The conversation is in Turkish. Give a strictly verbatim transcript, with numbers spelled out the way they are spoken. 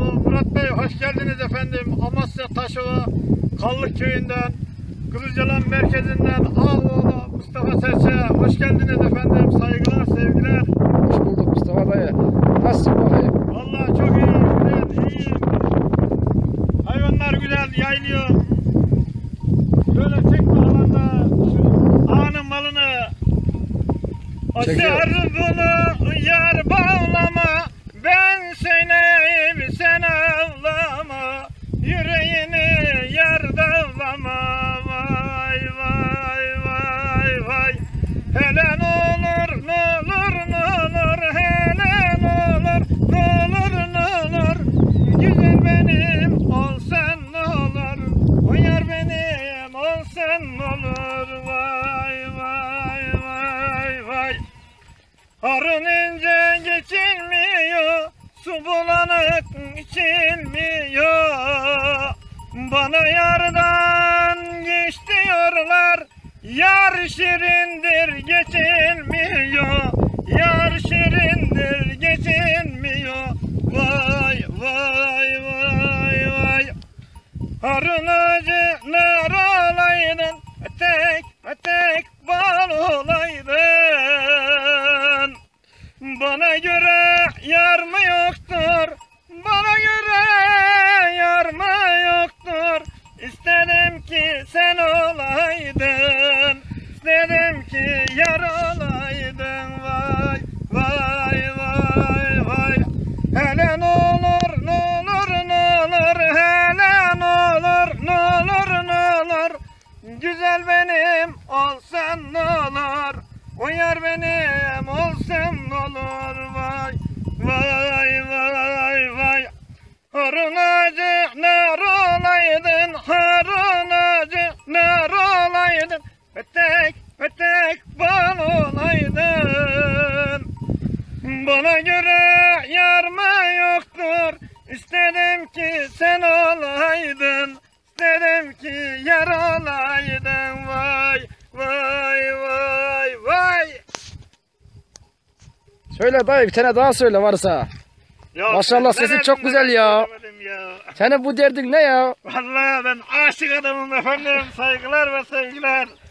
Murat Bey hoş geldiniz efendim. Amasya Taşova Kallık köyünden, Kızılcalan merkezinden Ağoğlu Mustafa Serçe'ye hoş geldiniz efendim. Saygılar, sevgiler. Hoş bulduk Mustafa dayı. Nasılsın bakayım? Vallahi çok iyi, güzel, iyiyim. Hayvanlar güzel yaylıyor. Böyle tek bir alanda şu ağanın malını Aşar bunu yar bağlama, ben söyleyeyim sen ağlama, yüreğini yar dağlama. Vay vay vay vay, hele n'olur n'olur n'olur, hele n'olur n'olur n'olur, güzel benim olsan n'olur, o yar benim olsan n'olur. Vay vay vay vay, arın ince geçilmiyor, su bulanık içilmiyor. Bana yardan geç diyorlar, yar şirindir geçilmiyor, yar şirindir geçilmiyor. Vay vay vay vay, arın acı nar olaydın, tek tek bal olaydın. Bana göre yar mı yoktur, bana göre yar mı yoktur. İstedim ki sen olaydın, istedim ki yar olaydın. Vay vay vay vay, hele n'olur n'olur n'olur, hele n'olur n'olur n'olur, güzel benim olsan n'olur, o yar benim olsan n'olur. Vay vay vay vay, harun acı nar olaydın, harun acı nar olaydın, petek petek bal olaydın. Bana göre yar mı yoktur, istedim ki sen olaydın, istedim ki yar olaydın. Vay vay vay vay. Söyle dayı, bir tane daha söyle varsa. Ya Maşallah ben sesin çok güzel ya. ya. Senin bu derdin ne ya? Vallahi ben aşık adamım efendim. Saygılar ve sevgiler.